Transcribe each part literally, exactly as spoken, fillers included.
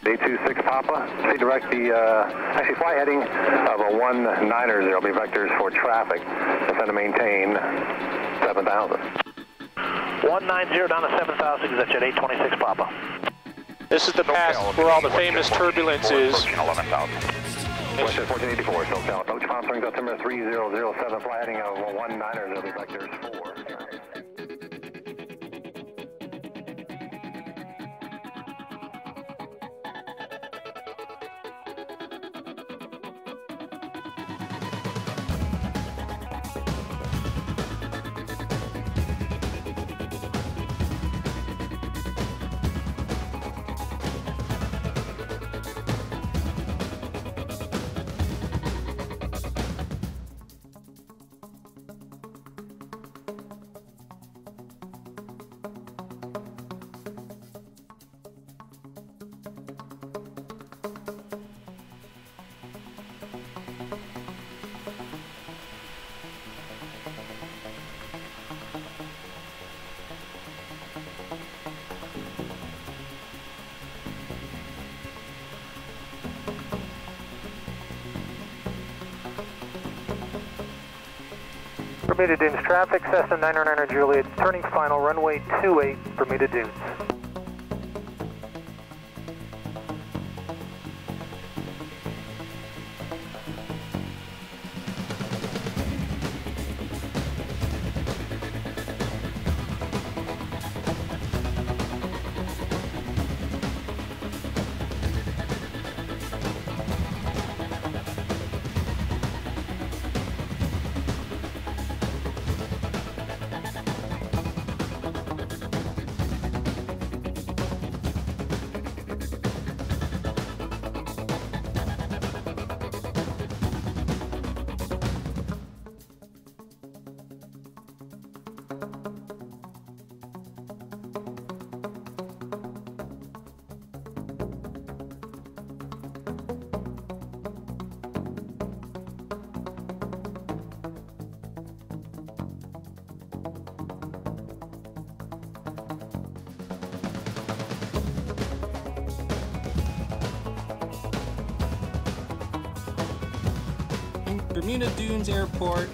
eight two six Papa, see direct the, uh, actually fly heading of a one niner zero, be vectors for traffic, descend to maintain seven thousand. one nine zero down to seven thousand, is that jet eight twenty-six Papa. This is the pass where all the famous turbulence is. Westjet fourteen eighty-four, Socal, approach palm springs altimeter three zero zero seven, fly heading of a one niner zero, be vectors four. Bermuda Dunes traffic, Cessna nine nine Juliet, turning final, runway two eight, Bermuda Dunes. Bermuda Dunes Airport.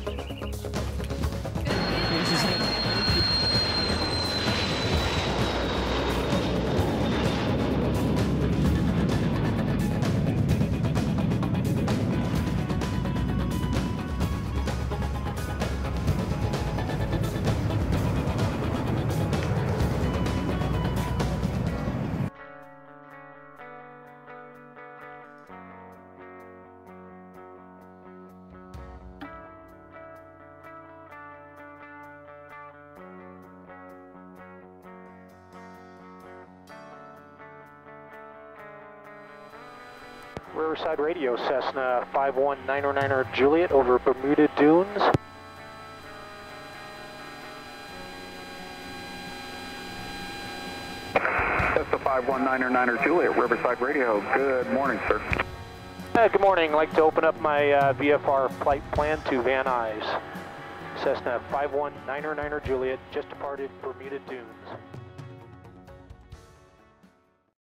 Riverside Radio, Cessna five one nine nine Juliet over Bermuda Dunes. Cessna five one nine nine Juliet, Riverside Radio, good morning, sir. Uh, good morning, I'd like to open up my uh, V F R flight plan to Van Nuys. Cessna five one nine nine Juliet, just departed Bermuda Dunes.